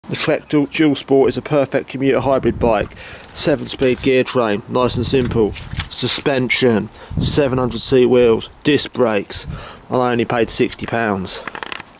The Trek Dual Sport is a perfect commuter hybrid bike. 7-speed gear train, nice and simple. Suspension, 700 seat wheels, disc brakes. I only paid £60.